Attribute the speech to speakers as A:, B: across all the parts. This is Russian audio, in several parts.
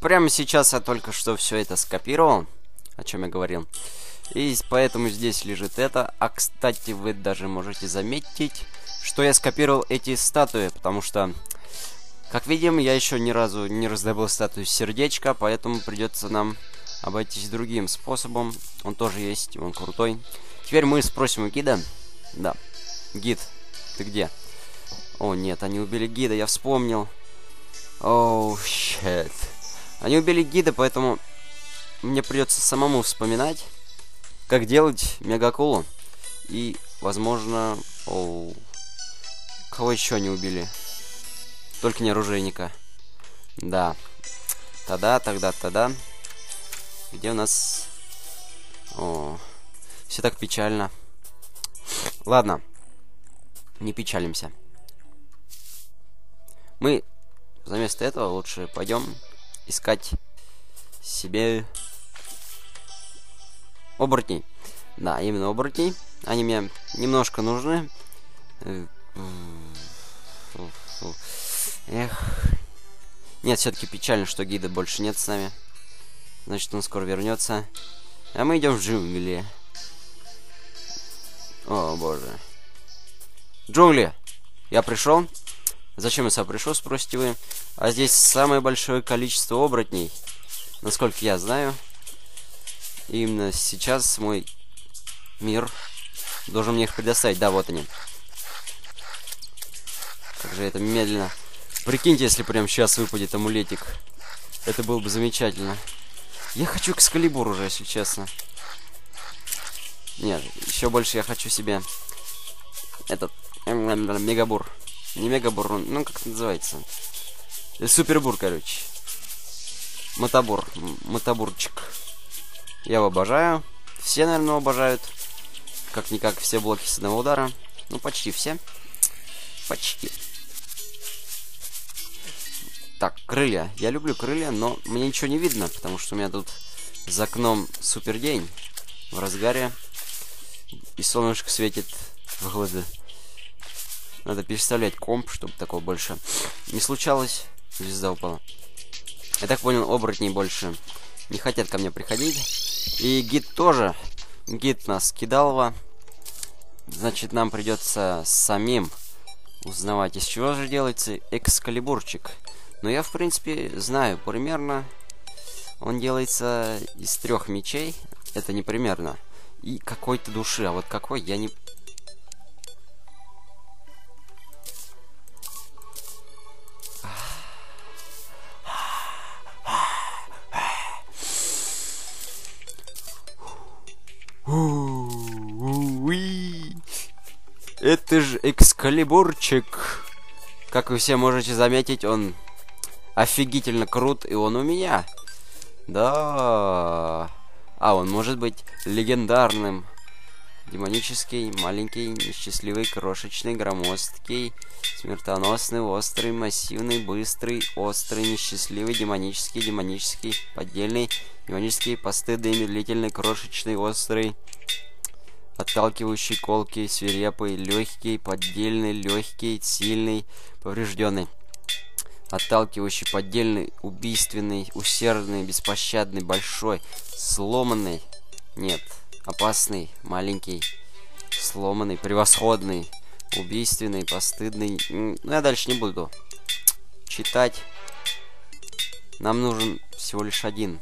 A: прямо сейчас я только что все это скопировал, о чем я говорил. И поэтому здесь лежит это. А, кстати, вы даже можете заметить, что я скопировал эти статуи, потому что, как видим, я еще ни разу не раздобыл статую сердечка, поэтому придется нам обойтись другим способом. Он тоже есть, он крутой. Теперь мы спросим у гида. Да. Гид, ты где? О, нет, они убили гида, я вспомнил. Оу, щет. Они убили гида, поэтому мне придется самому вспоминать, как делать мегакулу. И, возможно... Оу. Кого еще не убили? Только не оружейника. Да. Тогда. Где у нас... О, все так печально. Ладно. Не печалимся. Мы вместо этого лучше пойдем искать себе оборотней. Да, именно оборотней. Они мне немножко нужны. Эх. Нет, все-таки печально, что гида больше нет с нами. Значит, он скоро вернется. А мы идем в джунгли. О, боже. Джунгли! Я пришел. Зачем я сюда пришел, спросите вы? А здесь самое большое количество оборотней. Насколько я знаю. И именно сейчас мой мир должен мне их предоставить. Да, вот они. Как же это медленно. Прикиньте, если прямо сейчас выпадет амулетик. Это было бы замечательно. Я хочу Экскалибур уже, если честно. Нет, еще больше я хочу себе этот Мегабур. Не Мегабур, ну как это называется? Супербур, короче. Мотобурчик. Я его обожаю. Все, наверное, обожают. Как-никак все блоки с одного удара. Ну, почти все. Почти. Так, крылья. Я люблю крылья, но мне ничего не видно, потому что у меня тут за окном супер день в разгаре. И солнышко светит в глаза. Надо переставлять комп, чтобы такого больше не случалось. Звезда упала. Я так понял, оборотни больше не хотят ко мне приходить. И гид тоже. Гид нас кидал его. Значит, нам придется самим узнавать, из чего же делается экскалибурчик. Но я, в принципе, знаю примерно. Он делается из 3 мечей. Это не примерно. И какой-то души. А вот какой, я не... Это же экскалибурчик. Как вы все можете заметить, он офигительно крут, и он у меня. Да. А он может быть легендарным. Демонический, маленький, несчастливый, крошечный, громоздкий, смертоносный, острый, массивный, быстрый, острый, несчастливый, демонический, поддельный, демонический, постыдный, медлительный, крошечный, острый, отталкивающий, колкий, свирепый, легкий, поддельный, легкий, сильный, поврежденный, отталкивающий, поддельный, убийственный, усердный, беспощадный, большой, сломанный, нет, опасный, маленький, сломанный, превосходный, убийственный, постыдный. Ну, я дальше не буду читать. Нам нужен всего лишь один.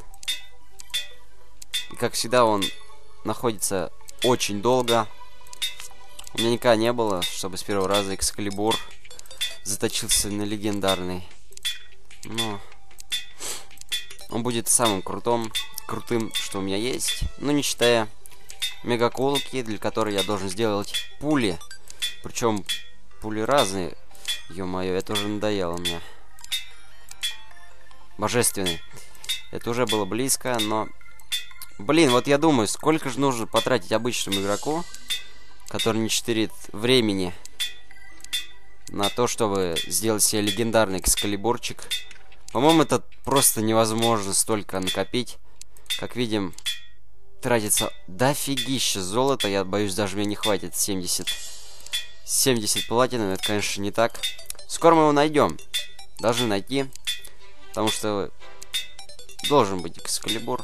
A: И, как всегда, он находится очень долго. У меня никогда не было, чтобы с первого раза Экскалибур заточился на легендарный. Но он будет самым крутым, что у меня есть. Ну, не считая мегакулки, для которой я должен сделать пули. Причем пули разные. Ё-моё, это уже надоело мне. Божественный. Это уже было близко, но... Блин, вот я думаю, сколько же нужно потратить обычному игроку, который не читерит времени, на то, чтобы сделать себе легендарный экскалибурчик. По-моему, это просто невозможно столько накопить. Как видим, тратится дофигища золота. Я боюсь, даже мне не хватит 70 платины. Это, конечно, не так. Скоро мы его найдем. Должны найти. Потому что должен быть Экскалибур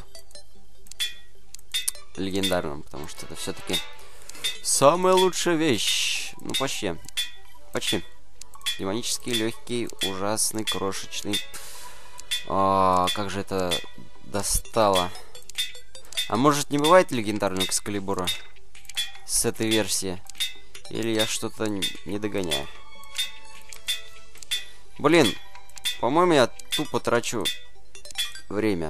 A: легендарным, потому что это все-таки самая лучшая вещь. Ну, почти. Почти. Демонический, легкий, ужасный, крошечный. Как же это достало. А может, не бывает легендарного Экскалибура с этой версии? Или я что-то не догоняю? Блин, по-моему, я тупо трачу время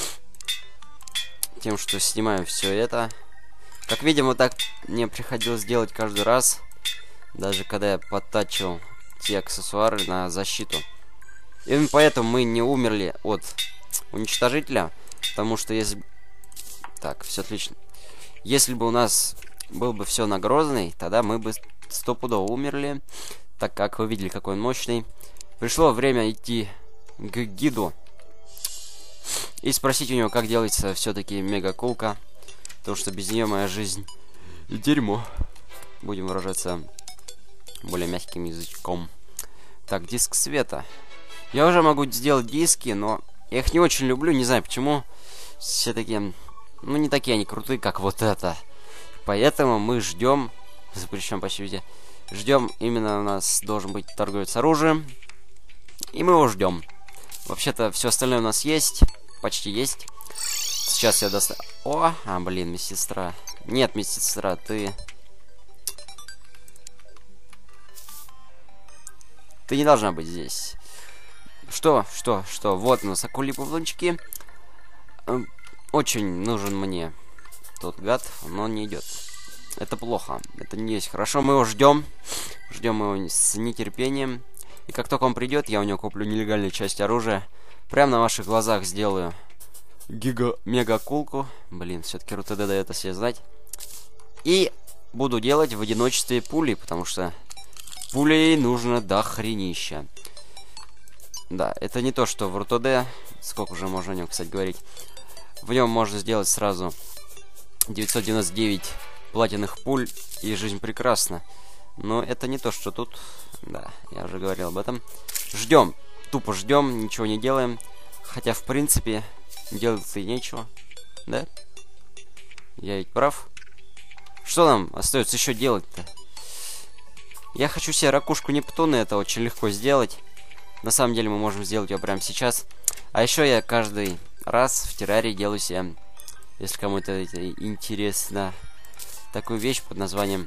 A: тем, что снимаю все это. Как видим, вот так мне приходилось делать каждый раз, даже когда я подтачивал те аксессуары на защиту. Именно поэтому мы не умерли от уничтожителя, потому что если... Так, все отлично. Если бы у нас был бы все на Грозный, тогда мы бы стопудово умерли, так как вы видели, какой он мощный. Пришло время идти к гиду и спросить у него, как делается все-таки мегакулка, потому что без нее моя жизнь дерьмо. Будем выражаться более мягким язычком. Так, диск света. Я уже могу сделать диски, но я их не очень люблю, не знаю почему. Все такие, ну не такие они крутые, как вот это. Поэтому мы ждем, причем почти везде, ждем, именно у нас должен быть торговец оружием. И мы его ждем. Вообще-то все остальное у нас есть. Почти есть. Сейчас я достану... блин, медсестра. Нет, медсестра, ты... Ты не должна быть здесь. Что? Вот у нас акули-павлунчики. Очень нужен мне тот гад, но он не идет. Это плохо. Это не есть хорошо. Мы его ждем. Ждем его с нетерпением. И как только он придет, я у него куплю нелегальную часть оружия. Прямо на ваших глазах сделаю мега-кулку. Блин, все-таки РУТД дает о себе знать. И буду делать в одиночестве пули, потому что пулей нужно до хренища. Да, это не то, что в РУТД. Сколько уже можно о нем, кстати, говорить. В нем можно сделать сразу 999 платиновых пуль, и жизнь прекрасна. Но это не то, что тут. Да, я уже говорил об этом. Тупо ждем, ничего не делаем. Хотя, в принципе, делать-то и нечего. Да? Я ведь прав. Что нам остается еще делать-то? Я хочу себе ракушку Нептуна, это очень легко сделать. На самом деле мы можем сделать ее прямо сейчас. А еще я каждый раз в террарии делаю себе, если кому-то это интересно, такую вещь под названием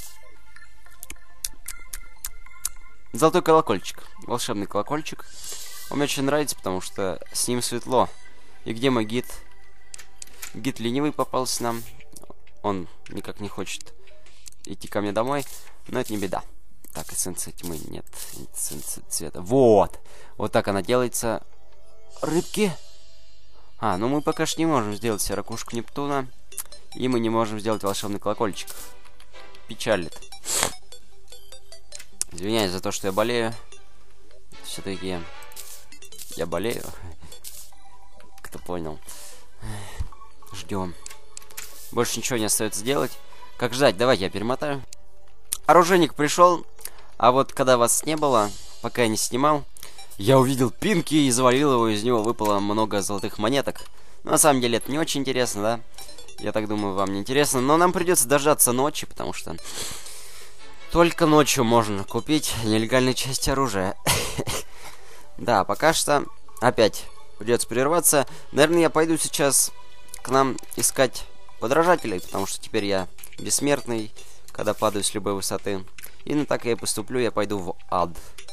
A: золотой колокольчик. Волшебный колокольчик. Он мне очень нравится, потому что с ним светло. И где мой гид? Гид ленивый попался нам. Он никак не хочет идти ко мне домой. Но это не беда. Так, эссенция тьмы нет. Эссенция цвета. Вот! Вот так она делается. Рыбки. Ну мы пока что не можем сделать себе ракушку Нептуна. И мы не можем сделать волшебный колокольчик. Печалит. Извиняюсь за то, что я болею. Все-таки я болею. Кто понял. Ждем. Больше ничего не остается делать. Как ждать? Давайте я перемотаю. Оружейник пришел. А вот когда вас не было, пока я не снимал, я увидел Пинки и завалил его. Из него выпало много золотых монеток. Но на самом деле это не очень интересно, да? Я так думаю, вам не интересно. Но нам придется дождаться ночи, потому что только ночью можно купить нелегальную часть оружия. Да, пока что опять придется прерваться. Наверное, я пойду сейчас к нам искать подражателей, потому что теперь я бессмертный, когда падаю с любой высоты. И так я и поступлю, я пойду в ад.